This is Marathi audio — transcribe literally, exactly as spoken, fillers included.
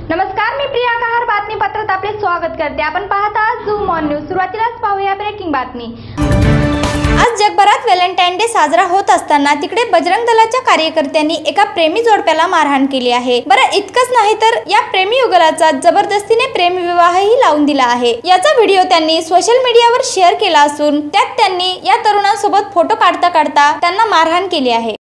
नमस्कार, मी प्रिया कहार बातमीपत्रात आपले स्वागत करते। आपण पाहत आहात झूम ऑन न्यूज। सुरुवातीलाच पाहूया ब्रेकिंग बातमी। आज जगभरात व्हॅलेंटाईन डे साजरा होत असताना तिकडे बजरंग दलाच्या कार्यकर्त्यांनी एका प्रेमी जोडप्याला मारहाण केली आहे। बरं, इतकंच नाही तर या प्रेमी युगलाचा जबरदस्तीने प्रेम विवाहही लावून दिला आहे। याचा व्हिडिओ त्यांनी सोशल मीडियावर शेअर केला असून त्यात त्यांनी या तरुणांसोबत फोटो काढता काढता त्यांना मारहाण केली आहे।